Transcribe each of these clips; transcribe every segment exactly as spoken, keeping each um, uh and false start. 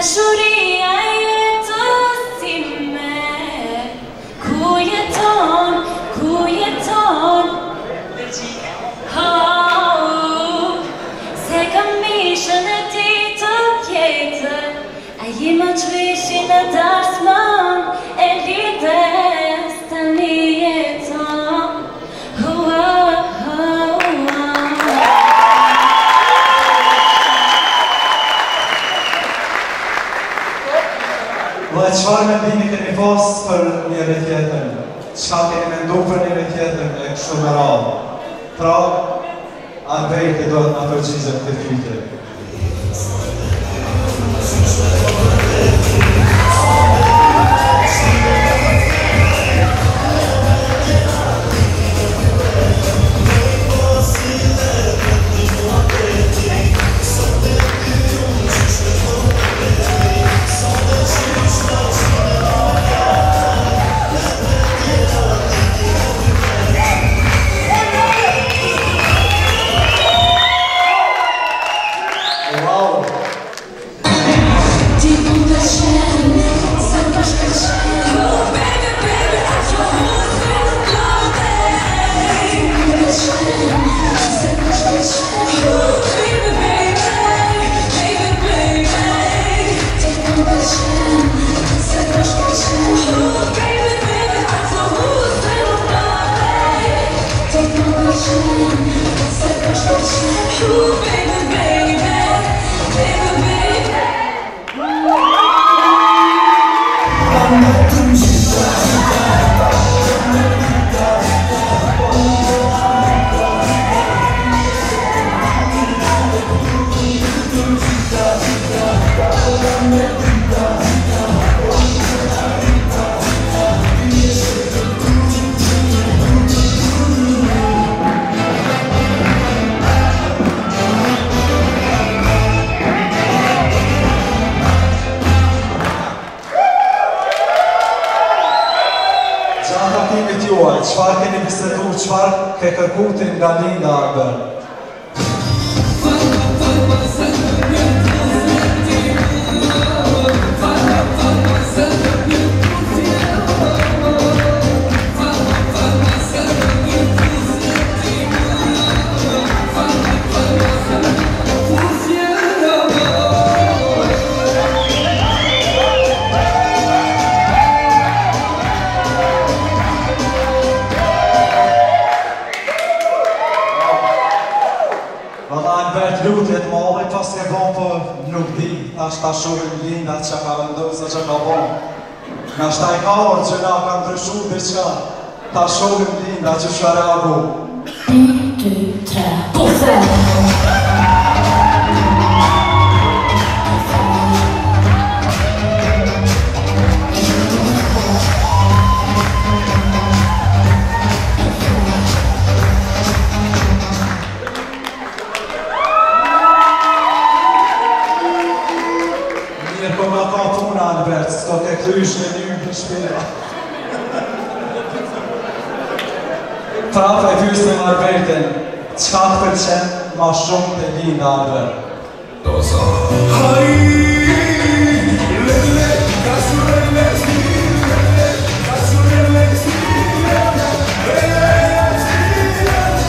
Dashuria jetës time, ku jeton, ku jeton. Oh, se kam mishën e ti të tjetër, a ji më qvishin e dasmën e lides të një jeton. Oh, oh, oh, oh. Dhe qëfar me ndimi keni pas për njëri tjetër? Qëka keni me ndu për njëri tjetër e kështu me radhë? Pra, Alberti do të nga përgjizë këtë pyetje. Qëfar keni bisedu, qëfar ke kërkutin nga Linda Arber? Lutjet më avri pas ke bon për nuk di, tash ta shumë Linda që ka vendosë që ka bon. Nga shta i ka orë që nga ka ndryshu diqka, ta shumë Linda që shka reagu. Un, deux, trois, pose! S'ka ke krysh në një për shpira. Prap e pysim Albertin, qka të përqen ma shumë të Linda Arber? Dosa Hai, lele, kasurele, stilele, kasurele, stilele, lele, stilele,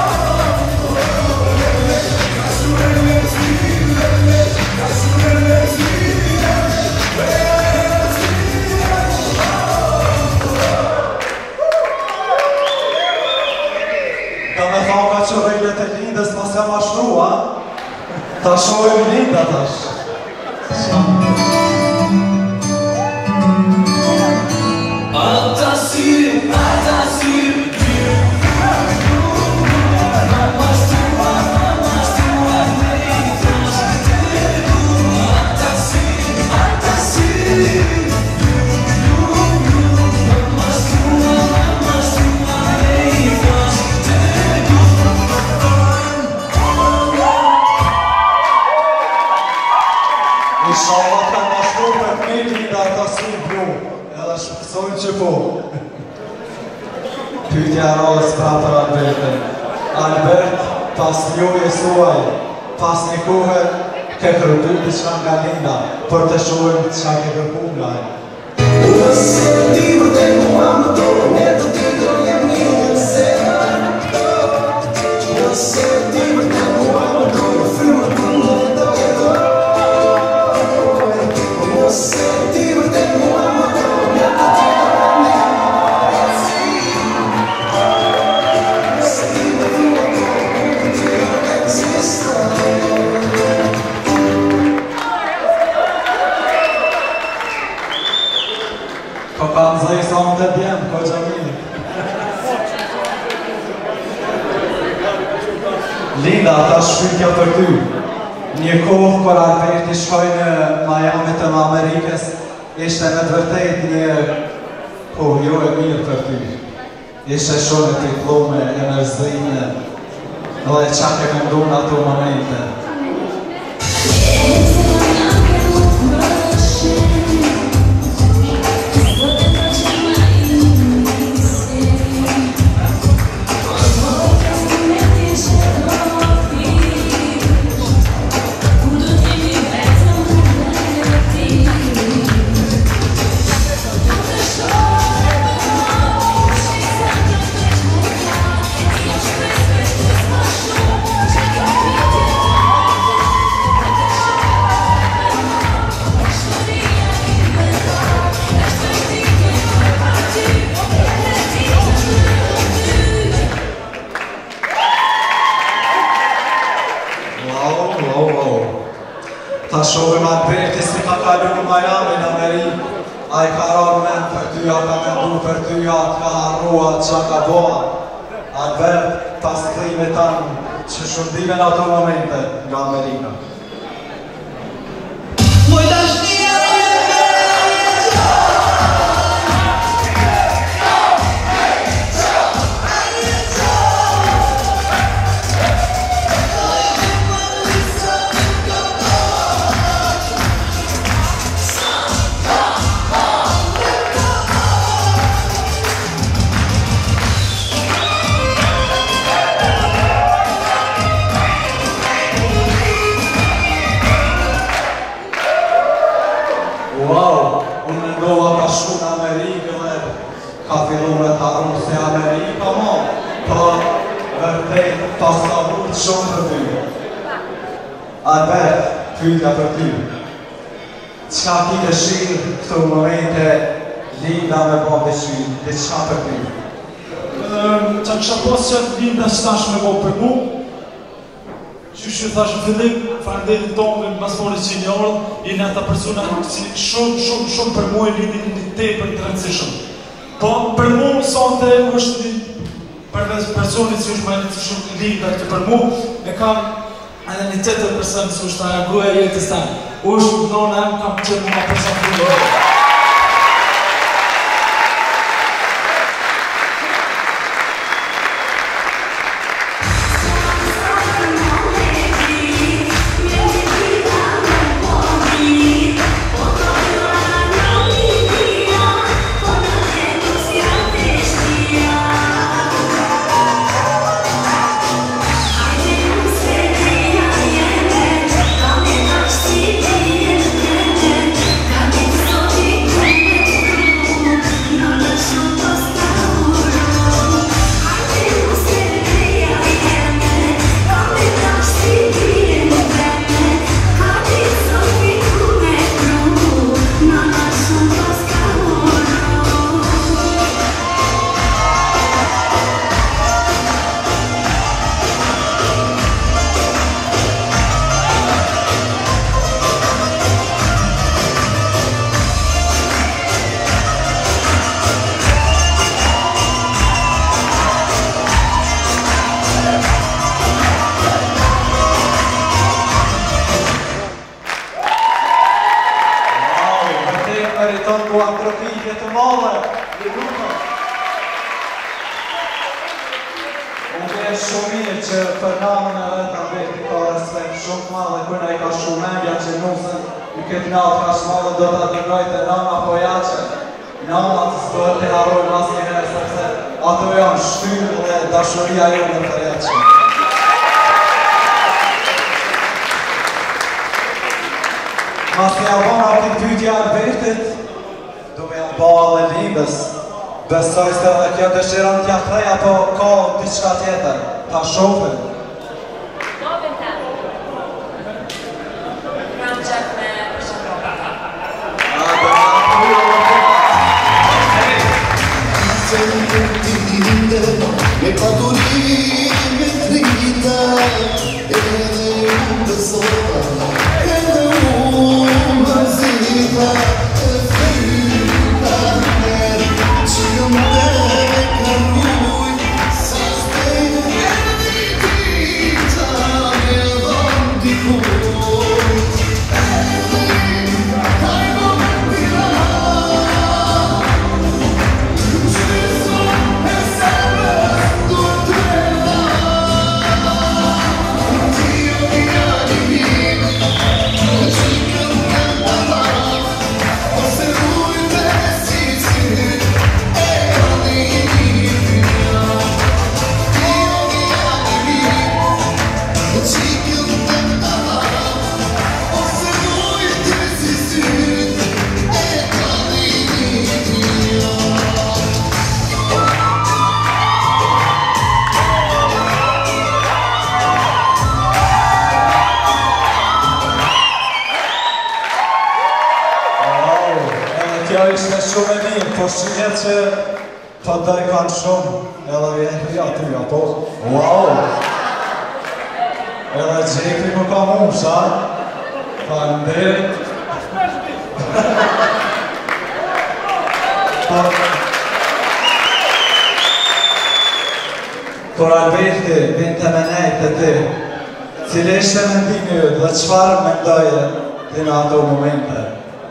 lele, kasurele, stilele, kasurele, stilele, lele. Që rejlet e Lindës mas jam ashrua, ta shojmë Linda tash. Ata syr, ata syr, mama shtua, mama shtua, ata syr, ata syr, mama shtua, mama shtua, Inshallah ka mashtu për mili nga ta si blu, edhe shpësojnë që po. Pytja rrës pra për Albertin. Albert, pas ljoje suaj, pas një kuhe, ke kërëtu të qka nga Linda, për të shohim qka ke kërku nga e. Una sentivo te mua më dorë, ne të ti do jam një se Una sentivo te mua më dorë, frymë të më do jetë Una sentivo te mua më dorë, ne të ti do jam një se Una sentivo te mua më dorë, ne të ti do exista Ko kam zëj sa më të djemë, ko Gjamili. Linda, ta shpytja për ty. Një kohë kër Alberti shkoj në Miami të Amerikës, ishte me të vërtejt një kohë jo e mirë për ty. Ishte shumë e diplome, e mërzime, dhe qa ke këndu në ato momente. Ta shohim Alberti si ka kalu në Miami në Amerikë, a i ka rarë men për ty, a ka mendu për ty, a ka harrua, qa ka boa. Albert, ta skrime tanë që shundime në ato momente nga Amerika. Wow, unë mendova ka shku në Amerikë dhe ka fillu me të harru se Amerika mo, pa vërtejt pas ka vurët shumë për ty. Albert, pyetja për ty. Qka ki dëshirë këto momente Linda me po dëshirë, dhe qka për ty? Qa kësha pas që Linda s'tash me po për mu, që që thash në fillim, farenderit tonë me masmori që një orë, i në ata persona që shumë, shumë, shumë për mu e lidin një tepër të rëndësishëm. Po, për mu, sonte, është një përves personit që është majnë të shumë Linda këtë për mu, e kam edhe një tjetër person që është aja gruja jetës tanë. është nona kam qenë nga person të meriton ku antropike të madhe, i lutëm. Unë e shumë mirë që për namën e vetë Alberti ka respekt shumë madhe, kërna i ka shumë mendja që nusën i këtë natë ka shmadhe do të dërgojtë e nama po jache. Nama të s'dohet të harroj mas një herë, sepse ato janë shtyrë dhe dashuria jonë në të reqë. Mas të jabon ati pytja Albertit, du me janë bale Lindës. Besoj se dhe kjo dëshiron t'ja krej, apo ka diçka tjetër, ta shofin. Dobin ta. Ram gjak me përshëndrova. Me paturim me trita, edhe unë besova, edhe unë mërzita, e frita nërë, që jëmë dhe karruj, sa stejnë e vitita, me dhëmë dikuj, edhe hajmo me pira, qëso e sebes du trena, tio mi animim, që këm kënda maraf, ose ujtë e si cit, e animim fina, tio mi animim, që këm kënda maraf, ose ujtë e si cit, e animim fina. Kjo ishte shumë e mirë, po shihet që të doj kanë shumë, edhe vjetë ja ty, apo? Wow! Edhe gjekri më ka mush, a? Faleminderit. Kur Alberti vinte me nejtë e ti, cili ishte mendimi jëtë dhe qëfar mendoje ti në ato momente?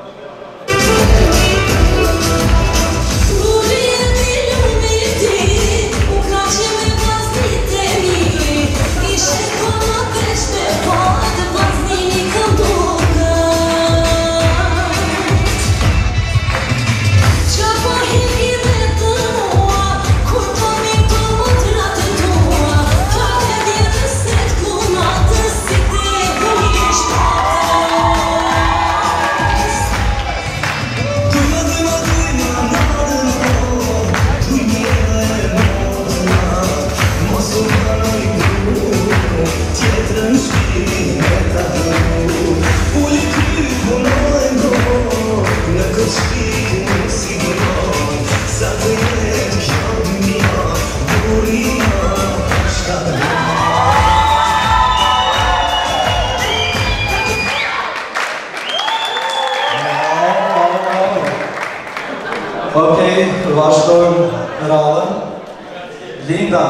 Okej, vazhdojmë radhën. Linda,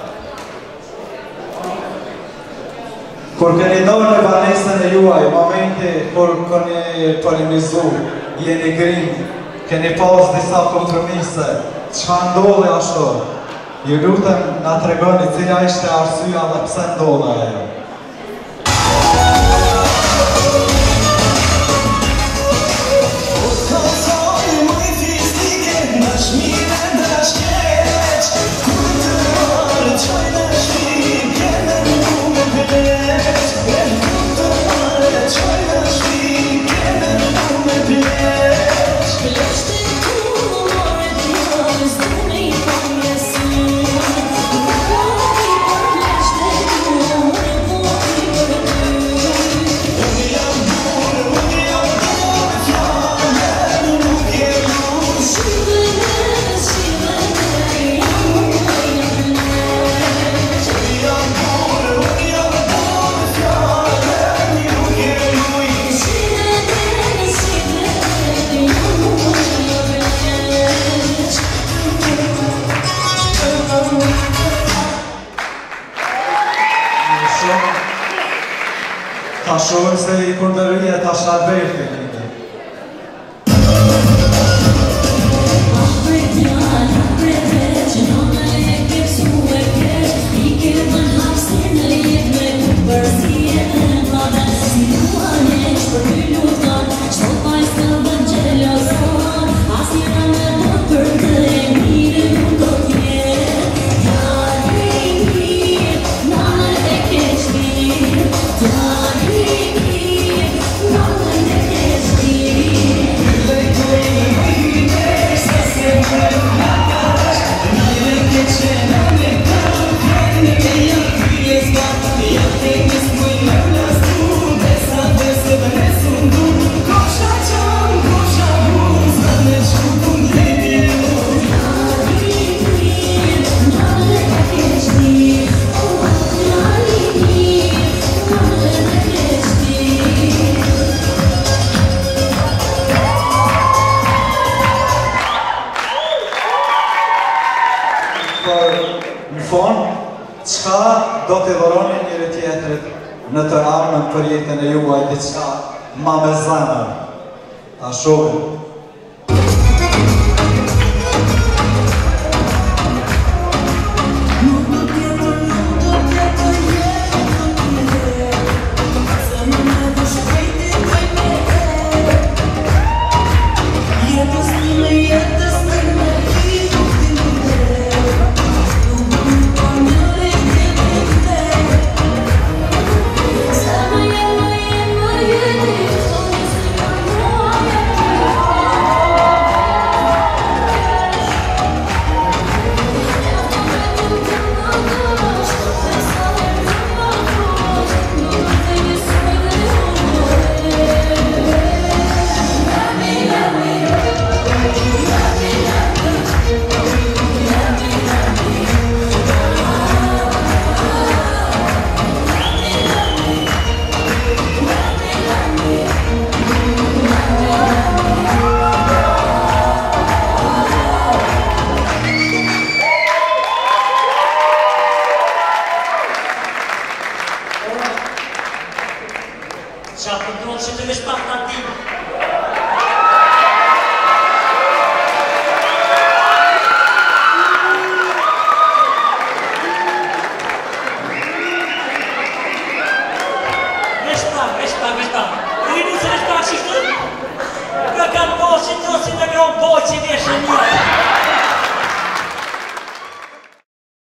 kur keni dorë në banesën e juaj, momenti kur keni polemizu, jeni grimë, keni pas disa kompromise, çka ndodhi ashtu? Ju lutem na tregoni cila ishte arsyeja dhe pse ndodhi ajo. Ta shohim se i kundërija ta Alberti Linda. Not Qka do të dhuroni njëri tjetrit në të ardhmen për jetën e juaj diçka ma me zemër. Ta shohim. Qa përdojnë që të vesh pak